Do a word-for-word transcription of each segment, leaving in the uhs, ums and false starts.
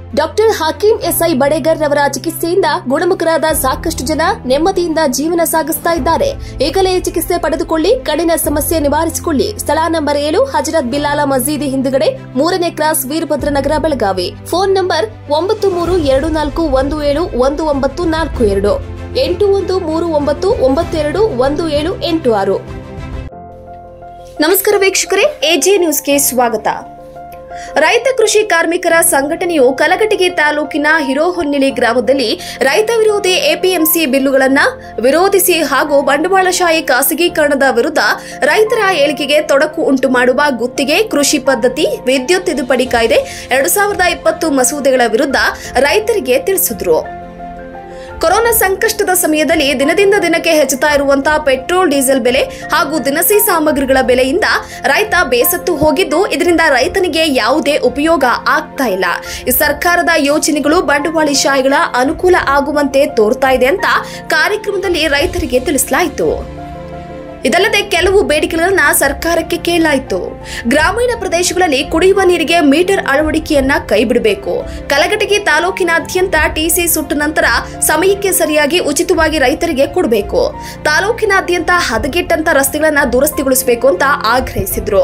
Doctor Hakim SI Badegar ರವರ ಚಿಕಿತ್ಸೆಯಿಂದ ಗುಣಮುಖರಾದ ಸಾಕಷ್ಟು ಜನ ನೆಮ್ಮದಿಯಿಂದ ಜೀವನ ಸಾಗಿಸುತ್ತಾ ಇದ್ದಾರೆ. ಈಗಲೇ ಚಿಕಿತ್ಸೆ ಪಡೆದುಕೊಳ್ಳಿ, ಕಣ್ಣಿನ ಸಮಸ್ಯೆ ನಿವಾರಿಸಿಕೊಳ್ಳಿ. ಸ್ಥಳ ನಂಬರ್ ಏಳು ಹಜರತ್ ಬಿಲಾಲ ಮಸೀದಿ ಹಿಂದುಗಡೆ, ಮೂರನೇ cross, Veerabhadra Nagar, Belagavi. Phone number ಒಂಬತ್ತು ಮೂರು ಎರಡು ನಾಲ್ಕು ಒಂದು ಏಳು ಒಂದು ಒಂಬತ್ತು ನಾಲ್ಕು ಎರಡು, ಎಂಟು ಒಂದು ಮೂರು ಒಂಬತ್ತು ಒಂಬತ್ತು ಎರಡು ಒಂದು ಏಳು ಎಂಟು ಆರು. ನಮಸ್ಕಾರ ವೀಕ್ಷಕರೇ, ಎಜೆ ನ್ಯೂಸ್ಗೆ ಸ್ವಾಗತ. ರೈತ ಕೃಷಿ ಕಾರ್ಮಿಕರ ಸಂಘಟನೆಯು ಕಲಘಟಗಿ ತಾಲೂಕಿನ ಹಿರೋಹೊನ್ನಿಲಿ ಗ್ರಾಮದಲ್ಲಿ ರೈತ ವಿರೋಧಿ ಎಪಿಎಂಸಿ ಬಿಲ್ಲುಗಳನ್ನು ವಿರೋಧಿಸಿ ಹಾಗೂ ಬಂಡವಾಳಶಾಹಿ ಖಾಸಗೀಕರಣದ ವಿರುದ್ಧ ರೈತರ ಏಳಿಗೆಗೆ ತೊಡಕು ಉಂಟು ಮಾಡುವ ಗುತ್ತಿಗೆ, ಕೃಷಿ ಪದ್ಧತಿ, ವಿದ್ಯುತ್ ತಿದ್ದುಪಡಿ ಕಾಯ್ದೆ ಎರಡು ಸಾವಿರದ ಇಪ್ಪತ್ತು ಮಸೂದೆಗಳ ವಿರುದ್ಧ ರೈತರಿಗೆ ತಿಳಿಸಿದರು. ಕೊರೋನಾ ಸಂಕಷ್ಟದ ಸಮಯದಲ್ಲಿ ದಿನದಿಂದ ದಿನಕ್ಕೆ ಹೆಚ್ಚುತ್ತಾ ಇರುವಂತಹ ಪೆಟ್ರೋಲ್, ಡೀಸೆಲ್ ಬೆಲೆ ಹಾಗೂ ದಿನಸಿ ಸಾಮಗ್ರಿಗಳ ಬೆಲೆಯಿಂದ ರೈತ ಬೇಸತ್ತು ಹೋಗಿದ್ದು, ಇದರಿಂದ ರೈತನಿಗೆ ಯಾವುದೇ ಉಪಯೋಗ ಆಗ್ತಾ ಇಲ್ಲ. ಈ ಸರ್ಕಾರದ ಯೋಜನೆಗಳು ಬಂಡವಾಳಶಾಹಿಗಳ ಅನುಕೂಲ ಆಗುವಂತೆ ತೋರ್ತಾ ಇದೆ ಅಂತ ಕಾರ್ಯಕ್ರಮದಲ್ಲಿ ರೈತರಿಗೆ ತಿಳಿಸಲಾಯಿತು. ಇದಲ್ಲದೆ ಕೆಲವು ಬೇಡಿಕೆಗಳನ್ನು ಸರ್ಕಾರಕ್ಕೆ ಕೇಳಲಾಯಿತು. ಗ್ರಾಮೀಣ ಪ್ರದೇಶಗಳಲ್ಲಿ ಕುಡಿಯುವ ನೀರಿಗೆ ಮೀಟರ್ ಅಳವಡಿಕೆಯನ್ನ ಕೈಬಿಡಬೇಕು. ಕಲಘಟಗಿ ತಾಲೂಕಿನಾದ್ಯಂತ ಟಿಸಿ ಸುಟ್ಟ ನಂತರ ಸಮಯಕ್ಕೆ ಸರಿಯಾಗಿ ಉಚಿತವಾಗಿ ರೈತರಿಗೆ ಕೊಡಬೇಕು. ತಾಲೂಕಿನಾದ್ಯಂತ ಹದಗೆಟ್ಟಂತ ರಸ್ತೆಗಳನ್ನು ದುರಸ್ತಿಗೊಳಿಸಬೇಕು ಅಂತ ಆಗ್ರಹಿಸಿದ್ರು.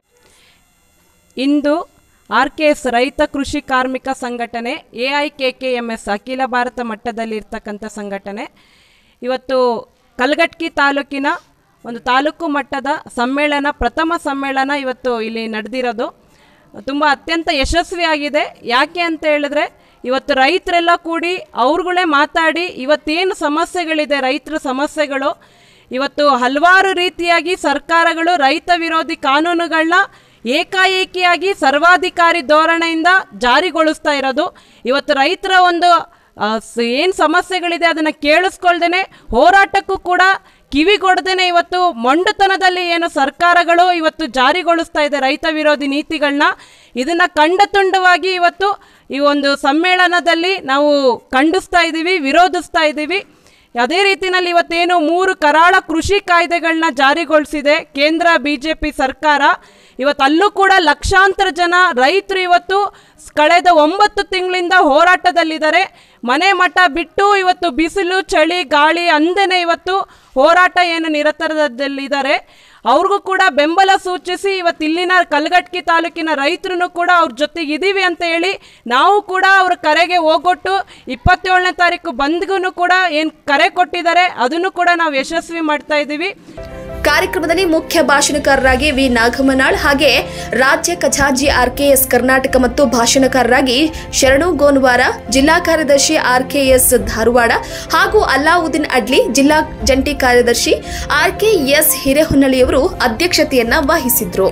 ಇಂದು ಆರ್ಕೆಎಸ್ ರೈತ ಕೃಷಿ ಕಾರ್ಮಿಕ ಸಂಘಟನೆ, ಎಐಕೆಕೆಎಂಎಸ್ ಅಖಿಲ ಭಾರತ ಮಟ್ಟದಲ್ಲಿ ಇರ್ತಕ್ಕಂಥ ಸಂಘಟನೆ ಇವತ್ತು ಕಲಘಟಗಿ ತಾಲೂಕಿನ ಒಂದು ತಾಲೂಕು ಮಟ್ಟದ ಸಮ್ಮೇಳನ, ಪ್ರಥಮ ಸಮ್ಮೇಳನ ಇವತ್ತು ಇಲ್ಲಿ ನಡೆದಿರೋದು ತುಂಬ ಅತ್ಯಂತ ಯಶಸ್ವಿಯಾಗಿದೆ. ಯಾಕೆ ಅಂತ ಹೇಳಿದ್ರೆ ಇವತ್ತು ರೈತರೆಲ್ಲ ಕೂಡಿ ಅವ್ರುಗಳೇ ಮಾತಾಡಿ ಇವತ್ತೇನು ಸಮಸ್ಯೆಗಳಿದೆ, ರೈತರ ಸಮಸ್ಯೆಗಳು, ಇವತ್ತು ಹಲವಾರು ರೀತಿಯಾಗಿ ಸರ್ಕಾರಗಳು ರೈತ ವಿರೋಧಿ ಕಾನೂನುಗಳನ್ನ ಏಕಾಏಕಿಯಾಗಿ ಸರ್ವಾಧಿಕಾರಿ ಧೋರಣೆಯಿಂದ ಜಾರಿಗೊಳಿಸ್ತಾ ಇರೋದು. ಇವತ್ತು ರೈತರ ಒಂದು ಏನು ಸಮಸ್ಯೆಗಳಿದೆ ಅದನ್ನು ಕೇಳಿಸ್ಕೊಳ್ದೇನೆ, ಹೋರಾಟಕ್ಕೂ ಕೂಡ ಕಿವಿಗೊಡದೇನೆ ಇವತ್ತು ಮೊಂಡುತನದಲ್ಲಿ ಏನು ಸರ್ಕಾರಗಳು ಇವತ್ತು ಜಾರಿಗೊಳಿಸ್ತಾ ಇದೆ ರೈತ ವಿರೋಧಿ ನೀತಿಗಳನ್ನ, ಇದನ್ನು ಖಂಡತುಂಡವಾಗಿ ಇವತ್ತು ಈ ಒಂದು ಸಮ್ಮೇಳನದಲ್ಲಿ ನಾವು ಖಂಡಿಸ್ತಾ ಇದ್ದೀವಿ, ವಿರೋಧಿಸ್ತಾ ಇದ್ದೀವಿ. ಅದೇ ರೀತಿಯಲ್ಲಿ ಇವತ್ತೇನು ಮೂರು ಕರಾಳ ಕೃಷಿ ಕಾಯ್ದೆಗಳನ್ನ ಜಾರಿಗೊಳಿಸಿದೆ ಕೇಂದ್ರ ಬಿಜೆಪಿ ಸರ್ಕಾರ, ಇವತ್ತು ಅಲ್ಲೂ ಕೂಡ ಲಕ್ಷಾಂತರ ಜನ ರೈತರು ಇವತ್ತು ಕಳೆದ ಒಂಬತ್ತು ತಿಂಗಳಿಂದ ಹೋರಾಟದಲ್ಲಿದ್ದಾರೆ. ಮನೆ ಮಠ ಬಿಟ್ಟು ಇವತ್ತು ಬಿಸಿಲು, ಚಳಿ, ಗಾಳಿ ಅಂದೇನೆ ಇವತ್ತು ಹೋರಾಟ ಏನು ನಿರತರದಲ್ಲಿದ್ದಾರೆ. ಅವ್ರಿಗೂ ಕೂಡ ಬೆಂಬಲ ಸೂಚಿಸಿ ಇವತ್ತು ಇಲ್ಲಿನ ಕಲಘಟಗಿ ತಾಲೂಕಿನ ರೈತರು ಕೂಡ ಅವ್ರ ಜೊತೆಗೆ ಇದ್ದೀವಿ ಅಂತ ಹೇಳಿ ನಾವು ಕೂಡ ಅವ್ರ ಕರೆಗೆ ಹೋಗೊಟ್ಟು ಇಪ್ಪತ್ತೇಳನೇ ತಾರೀಕು ಬಂದ್ಗೂ ಕೂಡ ಏನು ಕರೆ ಕೊಟ್ಟಿದ್ದಾರೆ ಅದನ್ನು ಕೂಡ ನಾವು ಯಶಸ್ವಿ ಮಾಡ್ತಾ ಇದ್ದೀವಿ. ಕಾರ್ಯಕ್ರಮದಲ್ಲಿ ಮುಖ್ಯ ಭಾಷಣಕಾರರಾಗಿ ವಿ ನಾಗಮನಾಳ್, ಹಾಗೆ ರಾಜ್ಯ ಖಜಾಂಚಿ ಆರ್ಕೆಎಸ್ ಕರ್ನಾಟಕ ಮತ್ತು ಭಾಷಣಕಾರರಾಗಿ ಶರಣು ಗೋನ್ವಾರ, ಜಿಲ್ಲಾ ಕಾರ್ಯದರ್ಶಿ ಆರ್ಕೆಎಸ್ ಧಾರವಾಡ ಹಾಗೂ ಅಲ್ಲಾವುದ್ದೀನ್ ಅಡ್ಲಿ, ಜಿಲ್ಲಾ ಜಂಟಿ ಕಾರ್ಯದರ್ಶಿ ಆರ್ಕೆಎಸ್ ಹಿರೇಹೊನ್ನಳಿಯವರು ಅಧ್ಯಕ್ಷತೆಯನ್ನ ವಹಿಸಿದ್ರು.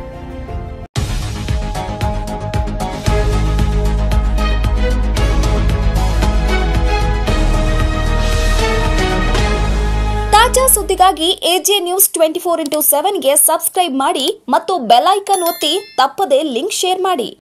ತಾಜಾ ಸುದ್ದಿಗಾಗಿ AJ news twenty four into ಸೆವೆನ್ಗೆ ಸಬ್ಸ್ಕ್ರೈಬ್ ಮಾಡಿ ಮತ್ತು ಬೆಲ್ ಐಕಾನ್ ಒತ್ತಿ ತಪ್ಪದೇ ಲಿಂಕ್ ಶೇರ್ ಮಾಡಿ.